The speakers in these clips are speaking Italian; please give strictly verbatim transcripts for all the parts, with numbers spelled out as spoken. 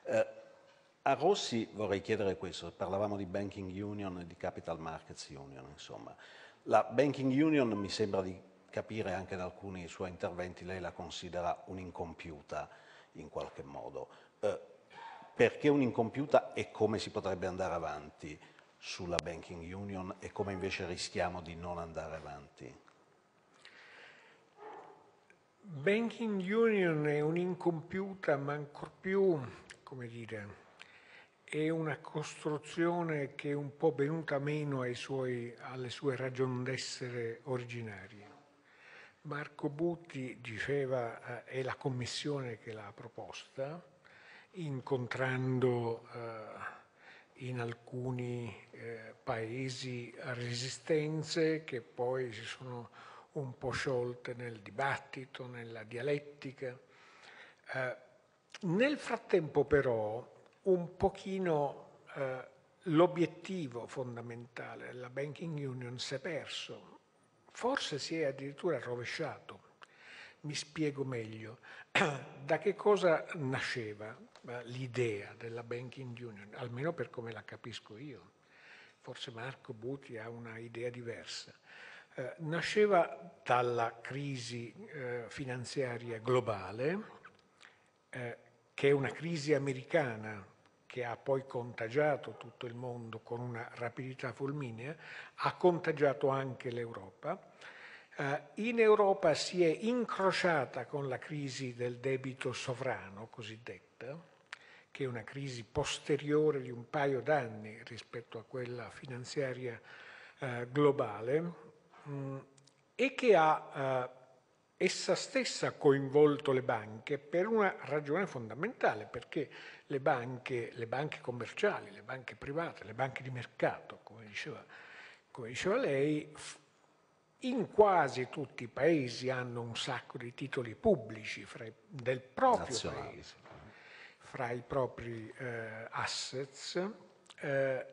Eh, a Rossi vorrei chiedere questo, parlavamo di Banking Union e di Capital Markets Union, insomma. La Banking Union mi sembra di capire anche da alcuni suoi interventi, lei la considera un'incompiuta in qualche modo. Eh, perché un'incompiuta e come si potrebbe andare avanti sulla Banking Union e come invece rischiamo di non andare avanti? Banking Union è un'incompiuta, ma ancor più, come dire, è una costruzione che è un po' venuta meno ai suoi, alle sue ragioni d'essere originarie. Marco Butti diceva, eh, è la commissione che l'ha proposta, incontrando eh, in alcuni eh, paesi resistenze che poi si sono un po' sciolte nel dibattito, nella dialettica. Eh, nel frattempo però un pochino eh, l'obiettivo fondamentale della Banking Union si è perso, forse si è addirittura rovesciato. Mi spiego meglio. Da che cosa nasceva l'idea della Banking Union, almeno per come la capisco io? Forse Marco Butti ha una idea diversa. Eh, nasceva dalla crisi eh, finanziaria globale, eh, che è una crisi americana che ha poi contagiato tutto il mondo con una rapidità fulminea, ha contagiato anche l'Europa. Eh, in Europa si è incrociata con la crisi del debito sovrano cosiddetta, che è una crisi posteriore di un paio d'anni rispetto a quella finanziaria eh, globale, mh, e che ha eh, essa stessa coinvolto le banche per una ragione fondamentale, perché le banche, le banche commerciali, le banche private, le banche di mercato, come diceva, come diceva lei, in quasi tutti i paesi hanno un sacco di titoli pubblici fra i, del proprio Nazionali. paese, fra i propri eh, assets. Eh,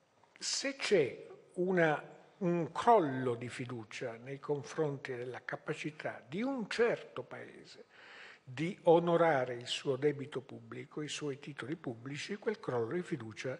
se c'è una un crollo di fiducia nei confronti della capacità di un certo paese di onorare il suo debito pubblico, i suoi titoli pubblici, quel crollo di fiducia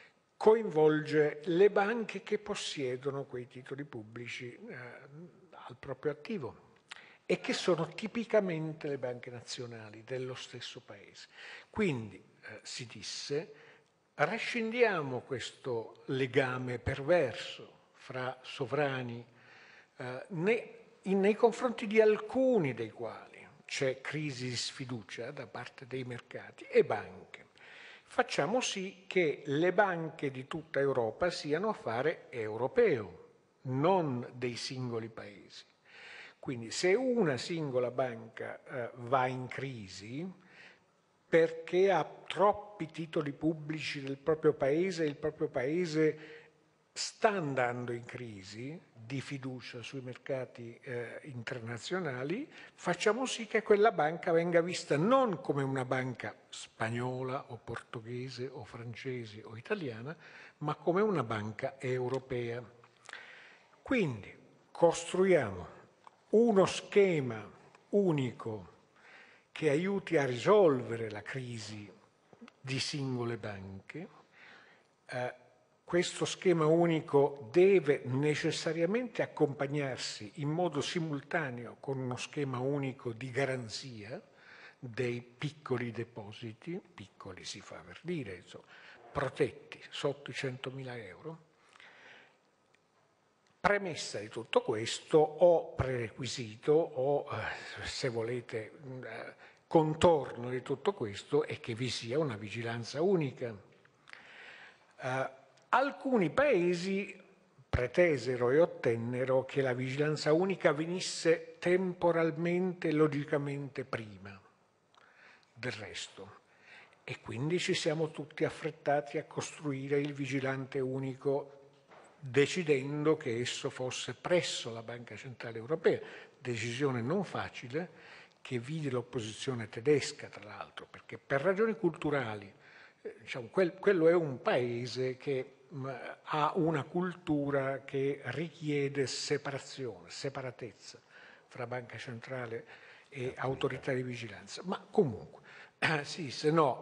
coinvolge le banche che possiedono quei titoli pubblici eh, al proprio attivo e che sono tipicamente le banche nazionali dello stesso paese. Quindi eh, si disse, rescindiamo questo legame perverso fra sovrani eh, nei, in, nei confronti di alcuni dei quali c'è crisi di sfiducia da parte dei mercati e banche. Facciamo sì che le banche di tutta Europa siano affare europeo, non dei singoli paesi. Quindi se una singola banca eh, va in crisi perché ha troppi titoli pubblici del proprio paese e il proprio paese sta andando in crisi di fiducia sui mercati eh, internazionali, facciamo sì che quella banca venga vista non come una banca spagnola o portoghese o francese o italiana, ma come una banca europea. Quindi costruiamo uno schema unico che aiuti a risolvere la crisi di singole banche. Eh, questo schema unico deve necessariamente accompagnarsi in modo simultaneo con uno schema unico di garanzia dei piccoli depositi, piccoli si fa per dire, insomma, protetti sotto i centomila euro. Premessa di tutto questo, o prerequisito, o eh, se volete eh, contorno di tutto questo, è che vi sia una vigilanza unica. Eh, alcuni paesi pretesero e ottennero che la vigilanza unica venisse temporalmente e logicamente prima del resto. E quindi ci siamo tutti affrettati a costruire il vigilante unico decidendo che esso fosse presso la Banca Centrale Europea, decisione non facile che vide l'opposizione tedesca, tra l'altro, perché per ragioni culturali, eh, diciamo, quel, quello è un paese che mh, ha una cultura che richiede separazione, separatezza fra Banca Centrale e autorità di vigilanza. Ma comunque, eh, sì, se no,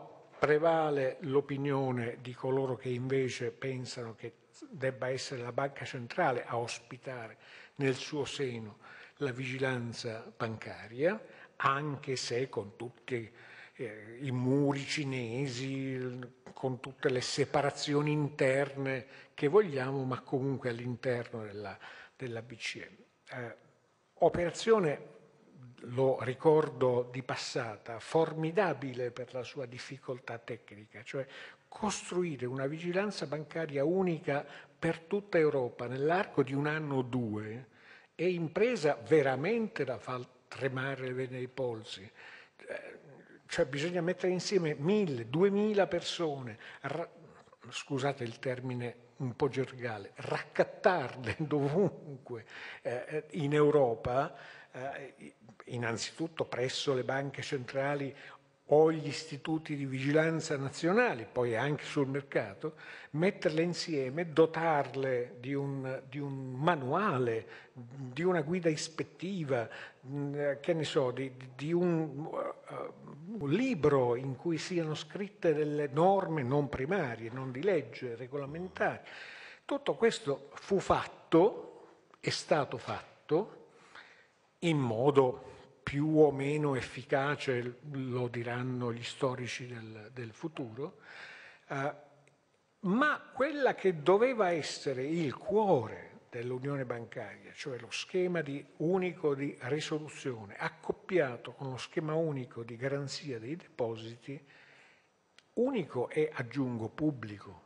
prevale l'opinione di coloro che invece pensano che debba essere la banca centrale a ospitare nel suo seno la vigilanza bancaria, anche se con tutti eh, i muri cinesi, con tutte le separazioni interne che vogliamo, ma comunque all'interno della, della B C E. Eh, operazione, lo ricordo di passata, formidabile per la sua difficoltà tecnica, cioè costruire una vigilanza bancaria unica per tutta Europa nell'arco di un anno o due è impresa veramente da far tremare le vene ai polsi. Cioè bisogna mettere insieme mille, duemila persone, scusate il termine un po' gergale, raccattarle dovunque eh, in Europa, eh, innanzitutto presso le banche centrali o gli istituti di vigilanza nazionali, poi anche sul mercato, metterle insieme, dotarle di un, di un manuale, di una guida ispettiva, che ne so, di, di un, uh, un libro in cui siano scritte delle norme non primarie, non di legge, regolamentari. Tutto questo fu fatto, è stato fatto, in modo più o meno efficace, lo diranno gli storici del, del futuro, eh, ma quella che doveva essere il cuore dell'unione bancaria, cioè lo schema di unico di risoluzione, accoppiato con lo schema unico di garanzia dei depositi, unico e, aggiungo, pubblico.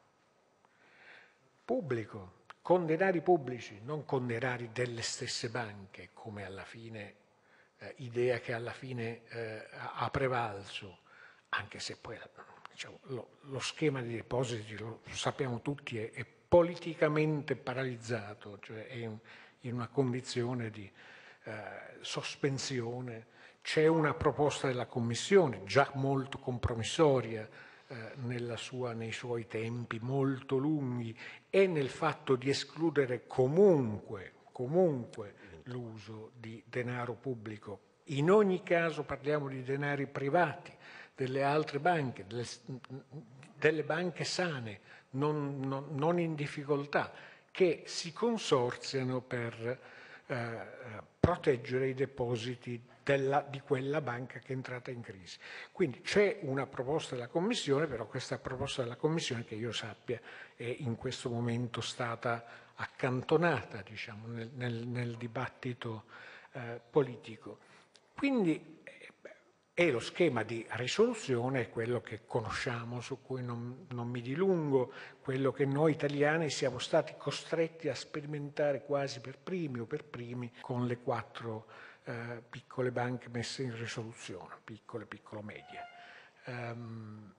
Pubblico, con denari pubblici, non con denari delle stesse banche, come alla fine Eh, idea che alla fine eh, ha prevalso, anche se poi diciamo, lo, lo schema di depositi, lo sappiamo tutti, è, è politicamente paralizzato, cioè è in, in una condizione di eh, sospensione. C'è una proposta della Commissione, già molto compromissoria, eh, nella sua, nei suoi tempi molto lunghi, e nel fatto di escludere comunque, comunque l'uso di denaro pubblico. In ogni caso parliamo di denari privati, delle altre banche, delle, delle banche sane, non, non, non in difficoltà, che si consorziano per eh, proteggere i depositi della, di quella banca che è entrata in crisi. Quindi c'è una proposta della Commissione, però questa proposta della Commissione, che io sappia, è in questo momento stata accantonata, diciamo, nel, nel, nel dibattito eh, politico. Quindi eh, è lo schema di risoluzione, è quello che conosciamo, su cui non, non mi dilungo, quello che noi italiani siamo stati costretti a sperimentare quasi per primi o per primi con le quattro eh, piccole banche messe in risoluzione, piccole, piccolo-medie. Um,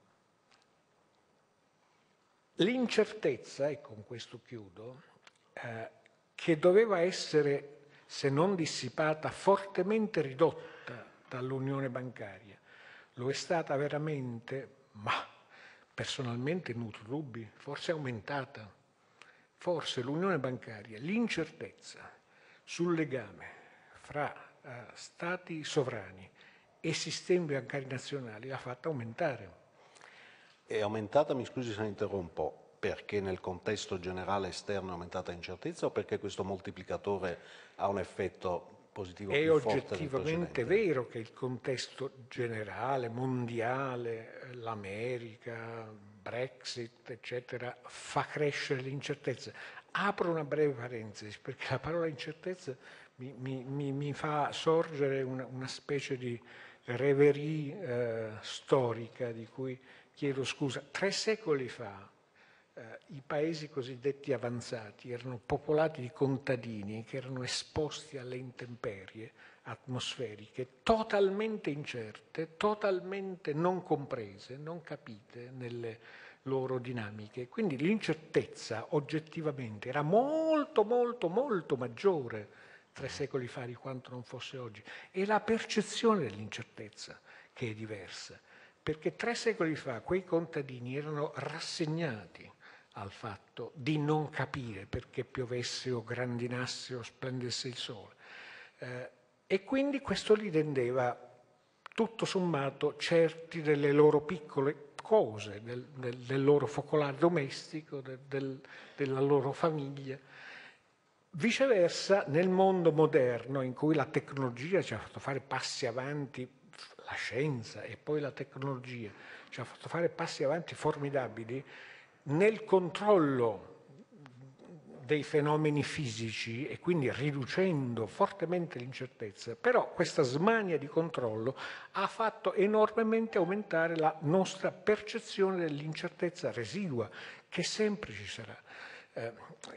L'incertezza, e con questo chiudo, Eh, che doveva essere, se non dissipata, fortemente ridotta dall'unione bancaria. Lo è stata veramente, ma personalmente nutro dubbi, forse è aumentata. Forse l'unione bancaria, l'incertezza sul legame fra eh, stati sovrani e sistemi bancari nazionali l'ha fatta aumentare. È aumentata, mi scusi se interrompo, perché nel contesto generale esterno è aumentata l'incertezza o perché questo moltiplicatore ha un effetto positivo È più forte del oggettivamente precedente? vero che il contesto generale, mondiale, l'America, Brexit, eccetera, fa crescere l'incertezza. Apro una breve parentesi, perché la parola incertezza mi, mi, mi, mi fa sorgere una, una specie di reverie eh, storica, di cui chiedo scusa. Tre secoli fa eh, i paesi cosiddetti avanzati erano popolati di contadini che erano esposti alle intemperie atmosferiche totalmente incerte, totalmente non comprese, non capite nelle loro dinamiche. Quindi l'incertezza oggettivamente era molto, molto, molto maggiore tre secoli fa di quanto non fosse oggi. È la percezione dell'incertezza che è diversa, perché tre secoli fa quei contadini erano rassegnati al fatto di non capire perché piovesse o grandinasse o splendesse il sole. Eh, e quindi questo li rendeva tutto sommato certi delle loro piccole cose, del, del, del loro focolare domestico, del, del, della loro famiglia. Viceversa, nel mondo moderno, in cui la tecnologia ci ha fatto fare passi avanti, la scienza e poi la tecnologia ci ha fatto fare passi avanti formidabili, nel controllo dei fenomeni fisici e quindi riducendo fortemente l'incertezza, però questa smania di controllo ha fatto enormemente aumentare la nostra percezione dell'incertezza residua, che sempre ci sarà. Eh,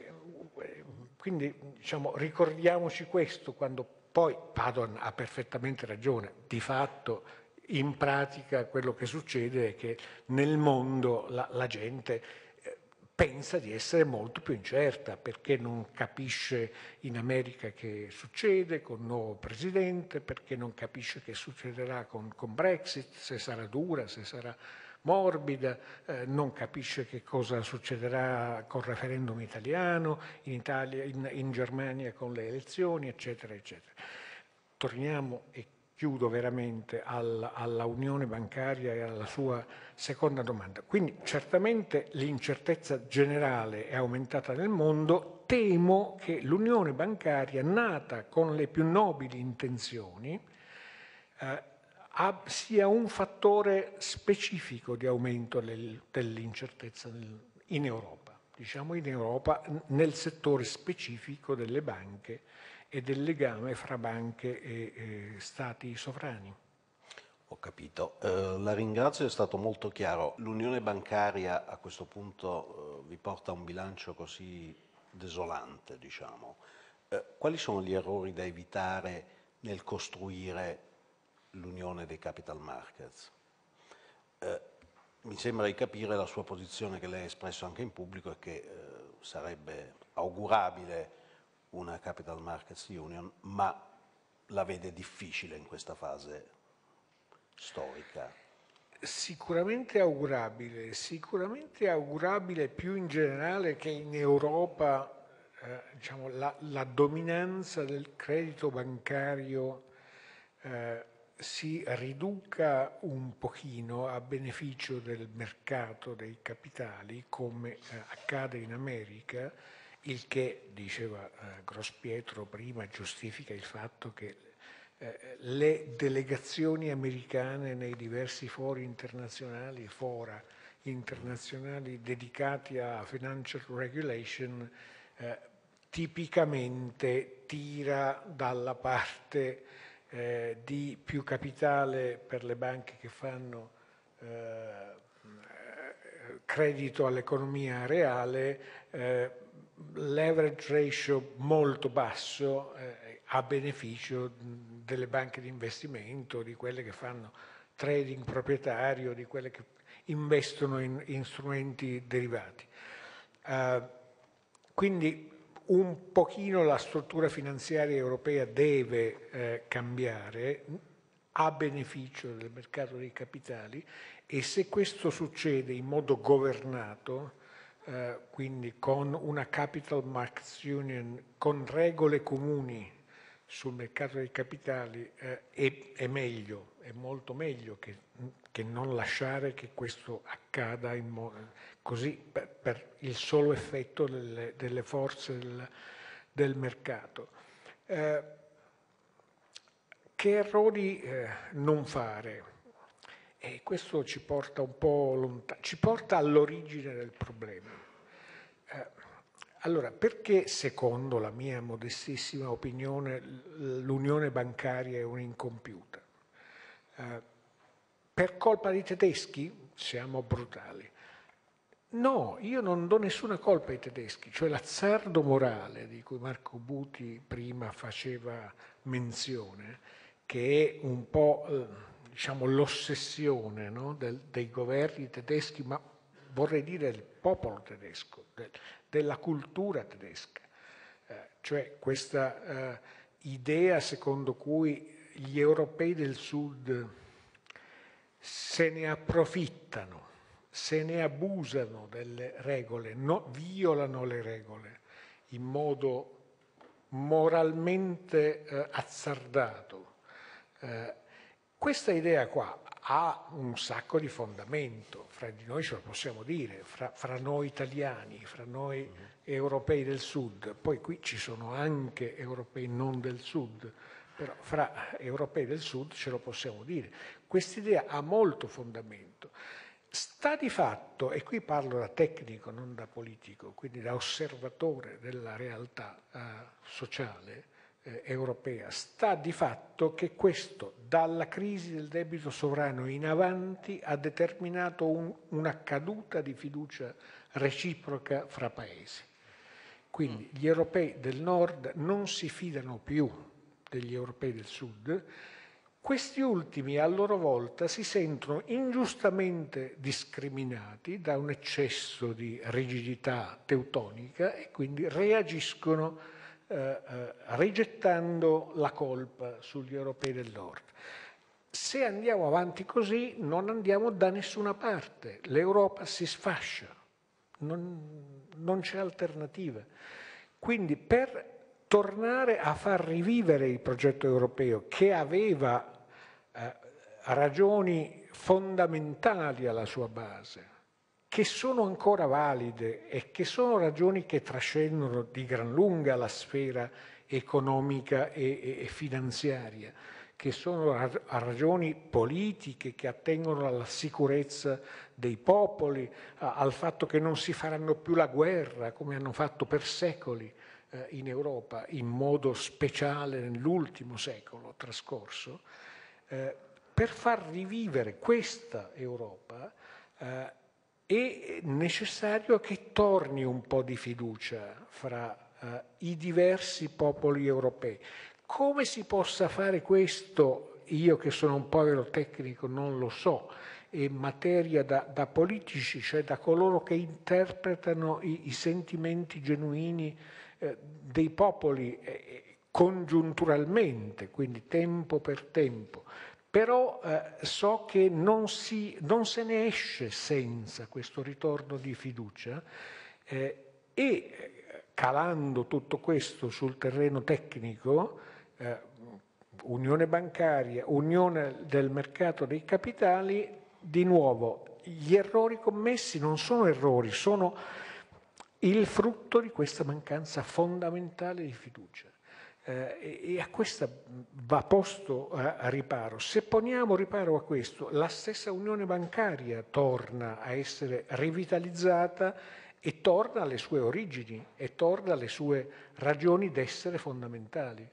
quindi diciamo, ricordiamoci questo quando poi Padoan ha perfettamente ragione, di fatto in pratica quello che succede è che nel mondo la, la gente pensa di essere molto più incerta perché non capisce in America che succede con il nuovo presidente, perché non capisce che succederà con, con Brexit, se sarà dura, se sarà morbida, eh, non capisce che cosa succederà col referendum italiano, in, Italia, in, in Germania con le elezioni, eccetera, eccetera. Torniamo e chiudo veramente alla, alla unione bancaria e alla sua seconda domanda. Quindi certamente l'incertezza generale è aumentata nel mondo, temo che l'unione bancaria, nata con le più nobili intenzioni, eh, sia un fattore specifico di aumento del, dell'incertezza in Europa, diciamo in Europa nel settore specifico delle banche e del legame fra banche e, e stati sovrani. Ho capito. Eh, la ringrazio, è stato molto chiaro. L'unione bancaria a questo punto eh, vi porta a un bilancio così desolante, diciamo. Eh, quali sono gli errori da evitare nel costruire l'unione dei capital markets? Eh, mi sembra di capire la sua posizione che lei ha espresso anche in pubblico è che eh, sarebbe augurabile una Capital Markets Union, ma la vede difficile in questa fase storica. Sicuramente augurabile, sicuramente augurabile più in generale che in Europa eh, diciamo, la, la dominanza del credito bancario eh, si riduca un pochino a beneficio del mercato dei capitali, come eh, accade in America, il che, diceva eh, Grospietro prima, giustifica il fatto che eh, le delegazioni americane nei diversi fori internazionali, fora internazionali dedicati a financial regulation, eh, tipicamente tira dalla parte eh, di più capitale per le banche che fanno eh, credito all'economia reale, eh, leverage ratio molto basso eh, a beneficio delle banche di investimento, di quelle che fanno trading proprietario, di quelle che investono in, in strumenti derivati. Uh, quindi un pochino la struttura finanziaria europea deve eh, cambiare a beneficio del mercato dei capitali e se questo succede in modo governato, eh, quindi con una Capital Markets Union, con regole comuni sul mercato dei capitali, eh, è, è meglio, è molto meglio che, che non lasciare che questo accada in modo, così per, per il solo effetto delle, delle forze del, del mercato. Eh, che errori eh, non fare? E questo ci porta un po' lontano, ci porta all'origine del problema. Eh, allora, perché secondo la mia modestissima opinione l'unione bancaria è un'incompiuta? Eh, per colpa dei tedeschi? Siamo brutali. No, io non do nessuna colpa ai tedeschi, cioè l'azzardo morale di cui Marco Buti prima faceva menzione, che è un po' eh, diciamo, l'ossessione no? del, dei governi tedeschi, ma vorrei dire del popolo tedesco, del, della cultura tedesca, eh, cioè questa eh, idea secondo cui gli europei del sud se ne approfittano, se ne abusano delle regole, no, violano le regole in modo moralmente eh, azzardato. Eh, questa idea qua ha un sacco di fondamento, fra di noi ce lo possiamo dire, fra, fra noi italiani, fra noi mm-hmm. europei del sud, poi qui ci sono anche europei non del sud, però fra europei del sud ce lo possiamo dire. Quest'idea ha molto fondamento. Sta di fatto, e qui parlo da tecnico, non da politico, quindi da osservatore della realtà eh, sociale eh, europea, sta di fatto che questo, dalla crisi del debito sovrano in avanti, ha determinato un, una caduta di fiducia reciproca fra paesi. Quindi gli europei del nord non si fidano più degli europei del sud. Questi ultimi, a loro volta, si sentono ingiustamente discriminati da un eccesso di rigidità teutonica e quindi reagiscono eh, eh, rigettando la colpa sugli europei del nord. Se andiamo avanti così, non andiamo da nessuna parte. L'Europa si sfascia, non, non c'è alternativa. Quindi per tornare a far rivivere il progetto europeo, che aveva eh, ragioni fondamentali alla sua base, che sono ancora valide e che sono ragioni che trascendono di gran lunga la sfera economica e, e, e finanziaria, che sono ragioni politiche che attengono alla sicurezza dei popoli, a, al fatto che non si faranno più la guerra come hanno fatto per secoli in Europa, in modo speciale nell'ultimo secolo trascorso, eh, per far rivivere questa Europa eh, è necessario che torni un po' di fiducia fra eh, i diversi popoli europei. Come si possa fare questo, io che sono un povero tecnico non lo so, è materia da, da politici, cioè da coloro che interpretano i, i sentimenti genuini dei popoli eh, congiunturalmente, quindi tempo per tempo, però eh, so che non, si, non se ne esce senza questo ritorno di fiducia eh, e calando tutto questo sul terreno tecnico, eh, unione bancaria, unione del mercato dei capitali, di nuovo gli errori commessi non sono errori, sono il frutto di questa mancanza fondamentale di fiducia. Eh, e, e a questa va posto a, a riparo. Se poniamo riparo a questo, la stessa unione bancaria torna a essere rivitalizzata e torna alle sue origini e torna alle sue ragioni d'essere fondamentali.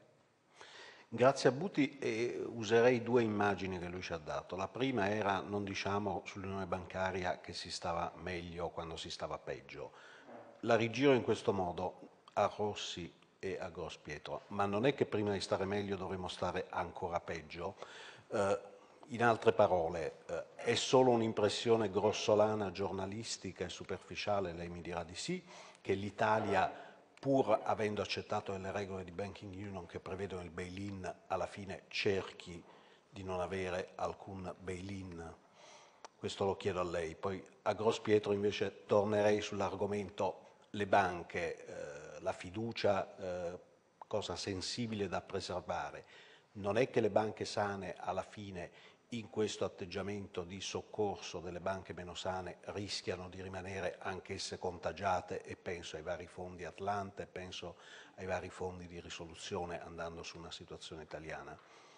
Grazie a Buti, eh, userei due immagini che lui ci ha dato. La prima era, non diciamo sull'unione bancaria che si stava meglio quando si stava peggio. La rigiro in questo modo a Rossi e a Grospietro, ma non è che prima di stare meglio dovremmo stare ancora peggio. Eh, in altre parole, eh, è solo un'impressione grossolana, giornalistica e superficiale, lei mi dirà di sì, che l'Italia, pur avendo accettato le regole di Banking Union che prevedono il bail-in, alla fine cerchi di non avere alcun bail-in? Questo lo chiedo a lei. Poi a Grospietro invece tornerei sull'argomento le banche, eh, la fiducia, eh, cosa sensibile da preservare. Non è che le banche sane alla fine in questo atteggiamento di soccorso delle banche meno sane rischiano di rimanere anch'esse contagiate, e penso ai vari fondi Atlante, penso ai vari fondi di risoluzione andando su una situazione italiana.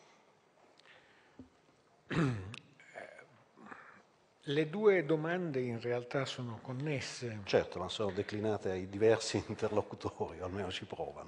Le due domande in realtà sono connesse. Certo, ma sono declinate ai diversi interlocutori, o almeno ci provano.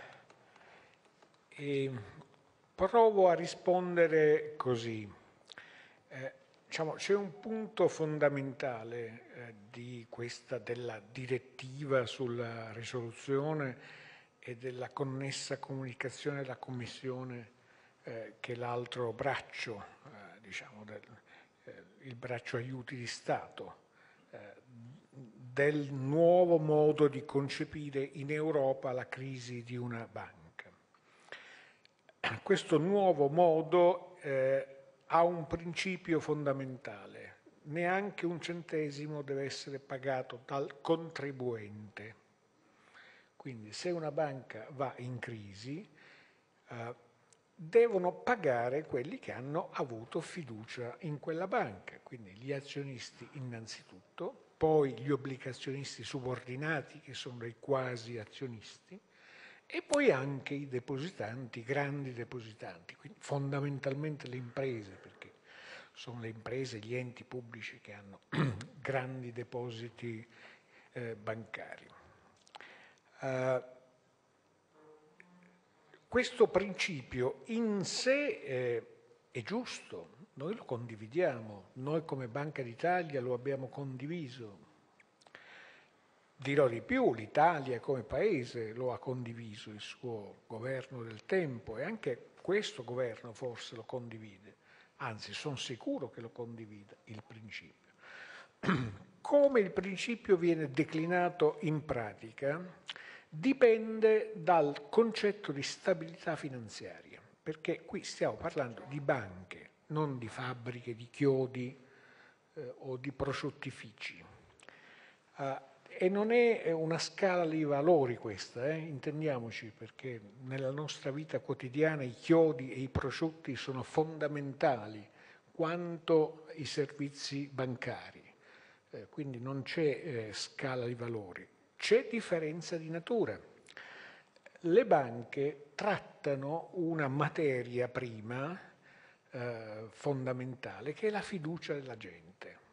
E provo a rispondere così. Eh, diciamo, c'è un punto fondamentale eh, di questa, della direttiva sulla risoluzione e della connessa comunicazione della Commissione, eh, che è l'altro braccio, eh, diciamo, del, il braccio aiuti di Stato, eh, del nuovo modo di concepire in Europa la crisi di una banca. Questo nuovo modo eh, ha un principio fondamentale: neanche un centesimo deve essere pagato dal contribuente. Quindi se una banca va in crisi, eh, devono pagare quelli che hanno avuto fiducia in quella banca, quindi gli azionisti innanzitutto, poi gli obbligazionisti subordinati che sono dei quasi azionisti e poi anche i depositanti, i grandi depositanti, quindi fondamentalmente le imprese, perché sono le imprese, gli enti pubblici che hanno grandi depositi eh, bancari. Uh, questo principio in sé eh, è giusto, noi lo condividiamo, noi come Banca d'Italia lo abbiamo condiviso. Dirò di più, l'Italia come paese lo ha condiviso, il suo governo del tempo, e anche questo governo forse lo condivide, anzi sono sicuro che lo condivida il principio. Come il principio viene declinato in pratica dipende dal concetto di stabilità finanziaria, perché qui stiamo parlando di banche, non di fabbriche di chiodi eh, o di prosciuttifici. Uh, e non è una scala di valori questa, eh? Intendiamoci, perché nella nostra vita quotidiana i chiodi e i prosciutti sono fondamentali quanto i servizi bancari, eh, quindi non c'è eh, scala di valori, c'è differenza di natura. Le banche trattano una materia prima eh, fondamentale che è la fiducia della gente.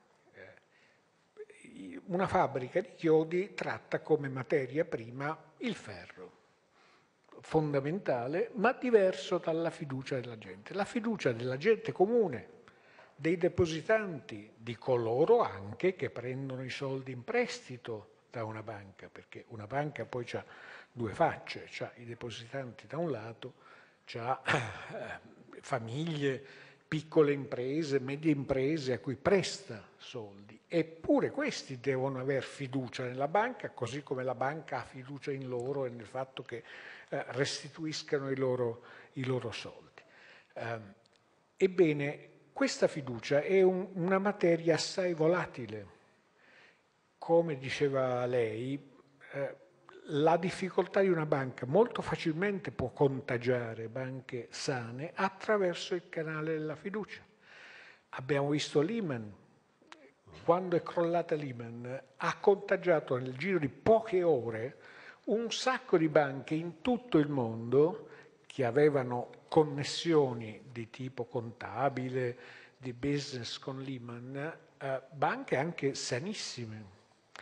Una fabbrica di chiodi tratta come materia prima il ferro, fondamentale, ma diverso dalla fiducia della gente. La fiducia della gente comune, dei depositanti, di coloro anche che prendono i soldi in prestito da una banca, perché una banca poi ha due facce, ha i depositanti da un lato, ha eh, famiglie, piccole imprese, medie imprese a cui presta soldi. Eppure questi devono aver fiducia nella banca, così come la banca ha fiducia in loro e nel fatto che eh, restituiscano i loro, i loro soldi. Eh, ebbene, questa fiducia è un, una materia assai volatile. Come diceva lei, eh, la difficoltà di una banca molto facilmente può contagiare banche sane attraverso il canale della fiducia. Abbiamo visto Lehman. Quando è crollata Lehman, ha contagiato nel giro di poche ore un sacco di banche in tutto il mondo che avevano connessioni di tipo contabile, di business con Lehman, eh, banche anche sanissime.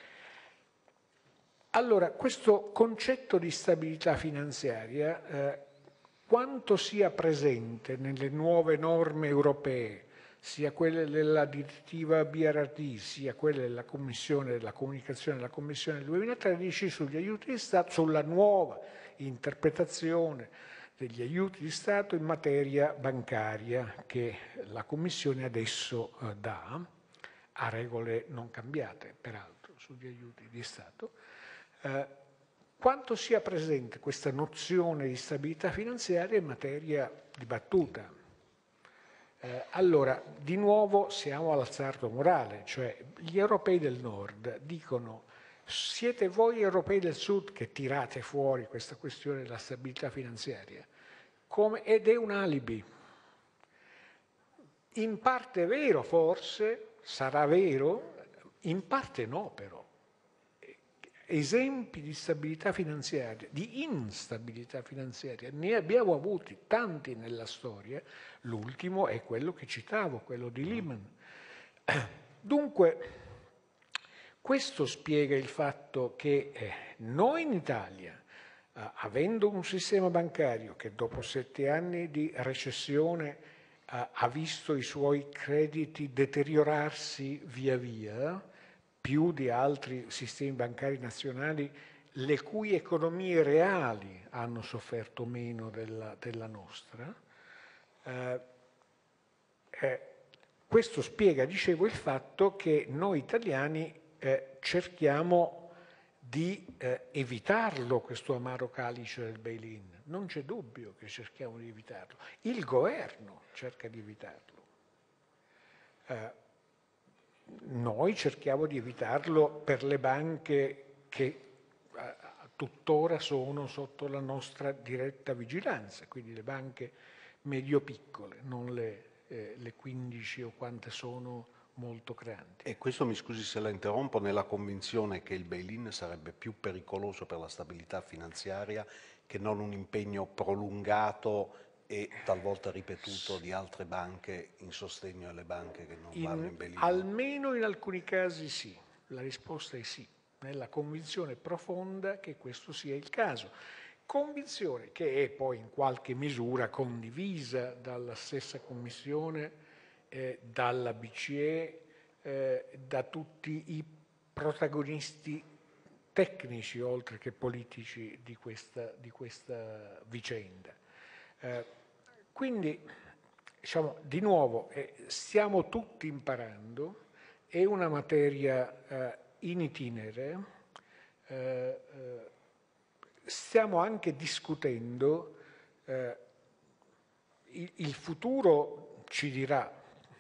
Allora, questo concetto di stabilità finanziaria, eh, quanto sia presente nelle nuove norme europee, sia quelle della direttiva B R R D, sia quelle della Commissione della Comunicazione della Commissione del duemilatredici sugli aiuti di Stato, sulla nuova interpretazione degli aiuti di Stato in materia bancaria che la Commissione adesso eh, dà, a regole non cambiate peraltro sugli aiuti di Stato. Eh, quanto sia presente questa nozione di stabilità finanziaria in materia dibattuta. Eh, allora, di nuovo siamo all'azzardo morale, cioè gli europei del nord dicono siete voi europei del sud che tirate fuori questa questione della stabilità finanziaria, come, ed è un alibi. In parte è vero forse, sarà vero, in parte no però. Esempi di stabilità finanziaria, di instabilità finanziaria, ne abbiamo avuti tanti nella storia, l'ultimo è quello che citavo, quello di Lehman. Dunque, questo spiega il fatto che eh, noi in Italia, eh, avendo un sistema bancario che dopo sette anni di recessione eh, ha visto i suoi crediti deteriorarsi via via, più di altri sistemi bancari nazionali, le cui economie reali hanno sofferto meno della, della nostra. Eh, eh, questo spiega, dicevo, il fatto che noi italiani eh, cerchiamo di eh, evitarlo, questo amaro calice del bail-in. Non c'è dubbio che cerchiamo di evitarlo. Il governo cerca di evitarlo. Eh, Noi cerchiamo di evitarlo per le banche che eh, tuttora sono sotto la nostra diretta vigilanza, quindi le banche medio-piccole, non le, eh, le quindici o quante sono molto grandi. E questo, mi scusi se la interrompo, nella convinzione che il bail-in sarebbe più pericoloso per la stabilità finanziaria che non un impegno prolungato e talvolta ripetuto di altre banche in sostegno alle banche che non vanno In, in bail-in? almeno in alcuni casi sì, la risposta è sì, nella convinzione profonda che questo sia il caso. Convinzione che è poi in qualche misura condivisa dalla stessa Commissione, eh, dalla B C E, eh, da tutti i protagonisti tecnici oltre che politici di questa, di questa vicenda. Eh, quindi, diciamo, di nuovo, eh, stiamo tutti imparando, è una materia eh, in itinere, eh, eh, stiamo anche discutendo, eh, il, il futuro ci dirà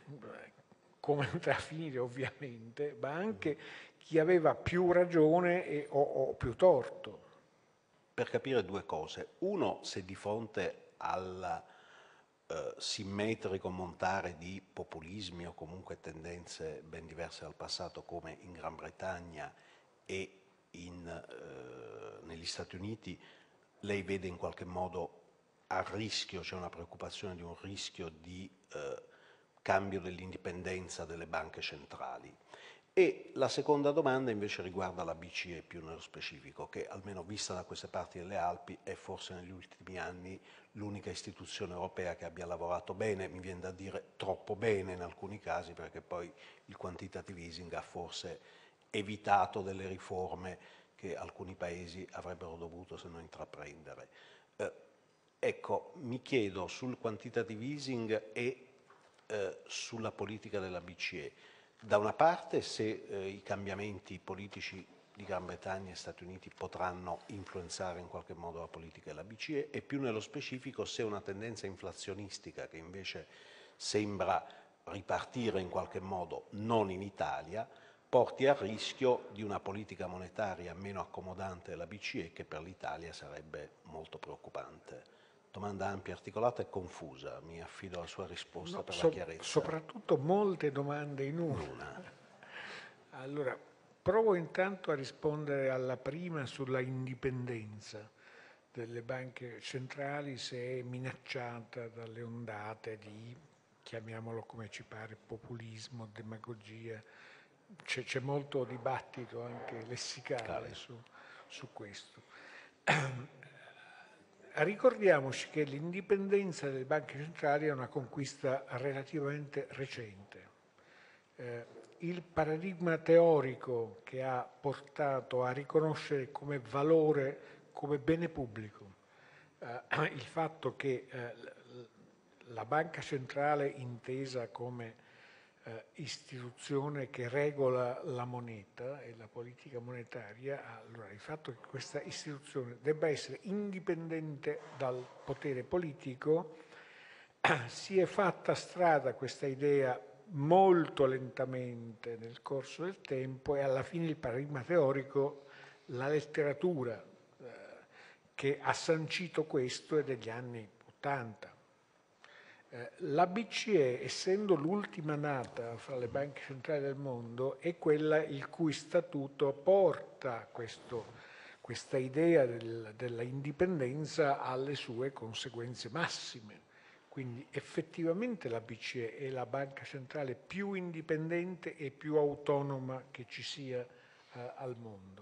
come andrà a finire ovviamente, ma anche chi aveva più ragione e, o, o più torto. Per capire due cose. Uno, se di fronte al eh, simmetrico montare di populismi o comunque tendenze ben diverse dal passato come in Gran Bretagna e in, eh, negli Stati Uniti, lei vede in qualche modo a rischio, c'è una preoccupazione di un rischio di eh, cambio dell'indipendenza delle banche centrali. E la seconda domanda invece riguarda la B C E più nello specifico, che almeno vista da queste parti delle Alpi è forse negli ultimi anni l'unica istituzione europea che abbia lavorato bene, mi viene da dire troppo bene in alcuni casi, perché poi il quantitative easing ha forse evitato delle riforme che alcuni paesi avrebbero dovuto se no intraprendere. Eh, ecco, mi chiedo sul quantitative easing e eh, sulla politica della B C E. Da una parte se eh, i cambiamenti politici di Gran Bretagna e Stati Uniti potranno influenzare in qualche modo la politica della B C E e più nello specifico se una tendenza inflazionistica che invece sembra ripartire in qualche modo non in Italia porti al rischio di una politica monetaria meno accomodante della B C E che per l'Italia sarebbe molto preoccupante. Domanda ampia, articolata e confusa, mi affido alla sua risposta No, per so, la chiarezza. soprattutto molte domande in una. una. Allora, provo intanto a rispondere alla prima sulla indipendenza delle banche centrali, se è minacciata dalle ondate di, chiamiamolo come ci pare, populismo, demagogia. C'è, c'è molto dibattito anche lessicale su, su questo. Ricordiamoci che l'indipendenza delle banche centrali è una conquista relativamente recente. Eh, il paradigma teorico che ha portato a riconoscere come valore, come bene pubblico, eh, il fatto che eh, la banca centrale intesa come eh, istituzione che regola la moneta e la politica monetaria, allora il fatto che questa istituzione debba essere indipendente dal potere politico, si è fatta strada questa idea molto lentamente nel corso del tempo e alla fine il paradigma teorico, la letteratura eh, che ha sancito questo è degli anni ottanta. Eh, la B C E, essendo l'ultima nata fra le banche centrali del mondo, è quella il cui statuto porta questo, questa idea del, della indipendenza alle sue conseguenze massime. Quindi effettivamente la B C E è la banca centrale più indipendente e più autonoma che ci sia eh, al mondo.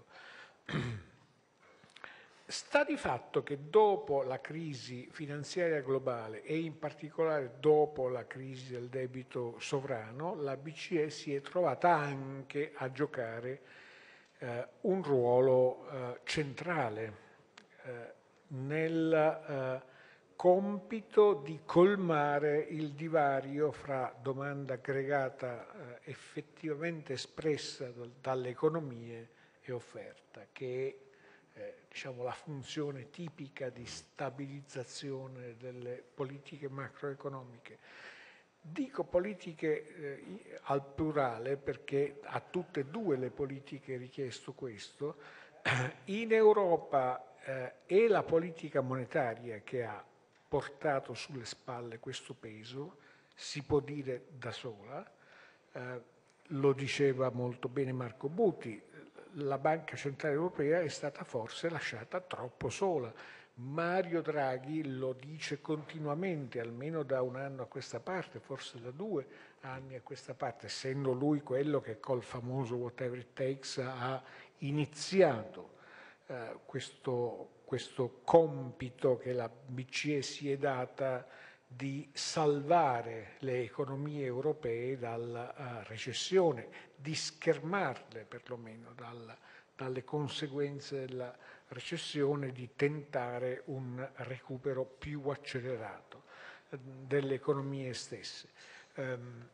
Sta di fatto che dopo la crisi finanziaria globale e in particolare dopo la crisi del debito sovrano, la B C E si è trovata anche a giocare eh, un ruolo eh, centrale eh, nel eh, compito di colmare il divario fra domanda aggregata eh, effettivamente espressa dalle economie e offerta, che è eh, diciamo, la funzione tipica di stabilizzazione delle politiche macroeconomiche. Dico politiche eh, al plurale perché a tutte e due le politiche è richiesto questo. In Europa eh, è la politica monetaria che ha portato sulle spalle questo peso, si può dire da sola, eh, lo diceva molto bene Marco Buti, la Banca Centrale Europea è stata forse lasciata troppo sola. Mario Draghi lo dice continuamente, almeno da un anno a questa parte, forse da due anni a questa parte, essendo lui quello che col famoso Whatever It Takes ha iniziato eh, questo, questo compito che la B C E si è data di salvare le economie europee dalla uh, recessione, di schermarle perlomeno dal, dalle conseguenze della recessione, di tentare un recupero più accelerato uh, delle economie stesse, um,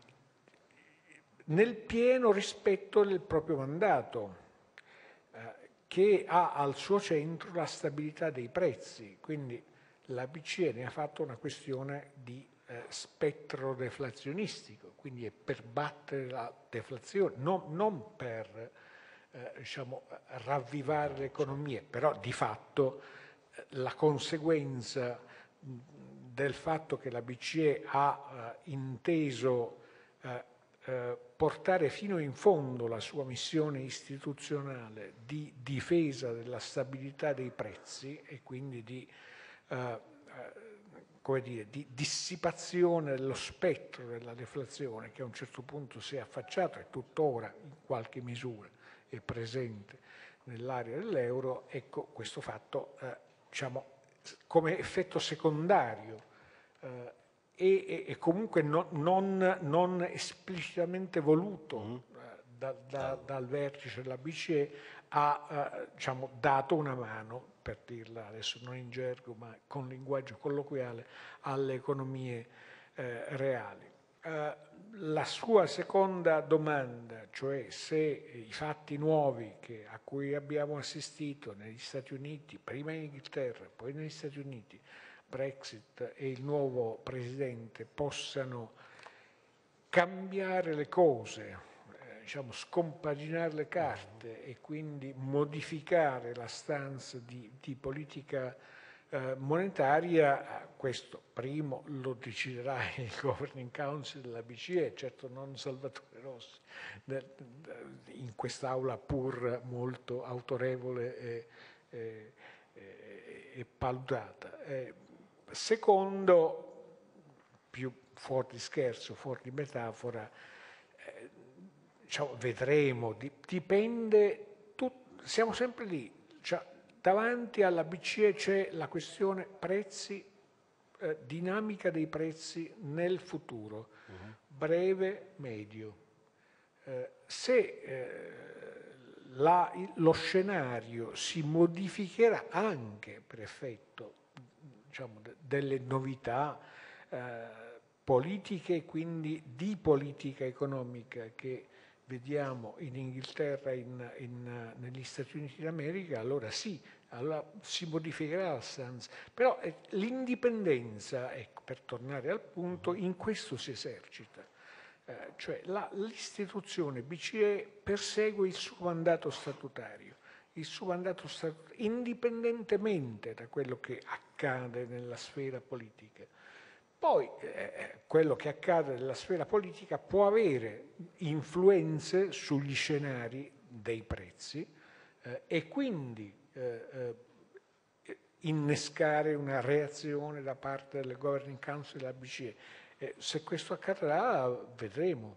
nel pieno rispetto del proprio mandato, uh, che ha al suo centro la stabilità dei prezzi, quindi la B C E ne ha fatto una questione di eh, spettro deflazionistico, quindi è per battere la deflazione, non, non per eh, diciamo, ravvivare le economie, però di fatto eh, la conseguenza del fatto che la B C E ha eh, inteso eh, eh, portare fino in fondo la sua missione istituzionale di difesa della stabilità dei prezzi e quindi di Uh, come dire, di dissipazione dello spettro della deflazione che a un certo punto si è affacciato e tuttora in qualche misura è presente nell'area dell'euro, ecco questo fatto eh, diciamo, come effetto secondario eh, e, e comunque no, non, non esplicitamente voluto mm-hmm. eh, da, da, dal vertice della B C E ha eh, diciamo, dato una mano, per dirla adesso non in gergo ma con linguaggio colloquiale, alle economie eh, reali. Eh, la sua seconda domanda, cioè se i fatti nuovi che, a cui abbiamo assistito negli Stati Uniti, prima in Inghilterra, poi negli Stati Uniti, Brexit e il nuovo presidente possano cambiare le cose, diciamo, scompaginare le carte e quindi modificare la stanza di, di politica eh, monetaria, questo primo lo deciderà il Governing Council della B C E, certo non Salvatore Rossi, in quest'aula pur molto autorevole e, e, e paludata. Eh, secondo, più fuori di scherzo, fuori di metafora, eh, Diciamo, vedremo, dipende, tut, siamo sempre lì, cioè, davanti alla B C E c'è la questione prezzi, eh, dinamica dei prezzi nel futuro, uh-huh. breve, medio. Eh, se eh, la, lo scenario si modificherà anche per effetto diciamo, de, delle novità eh, politiche, quindi di politica economica che vediamo in Inghilterra e in, in, negli Stati Uniti d'America, allora sì, allora si modificherà la stanza. Però eh, l'indipendenza, ecco, per tornare al punto, in questo si esercita. Eh, cioè la, l'istituzione B C E persegue il suo mandato statutario, il suo mandato statutario, indipendentemente da quello che accade nella sfera politica. Poi eh, quello che accade nella sfera politica può avere influenze sugli scenari dei prezzi eh, e quindi eh, eh, innescare una reazione da parte del Governing Council della B C E. Eh, se questo accadrà, vedremo.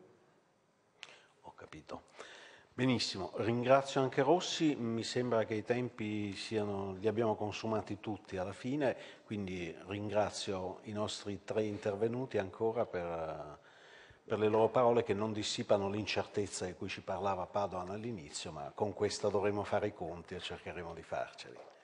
Ho capito. Benissimo, ringrazio anche Rossi, mi sembra che i tempi siano, li abbiamo consumati tutti alla fine, quindi ringrazio i nostri tre intervenuti ancora per, per le loro parole che non dissipano l'incertezza di cui ci parlava Padoan all'inizio, ma con questa dovremo fare i conti e cercheremo di farceli.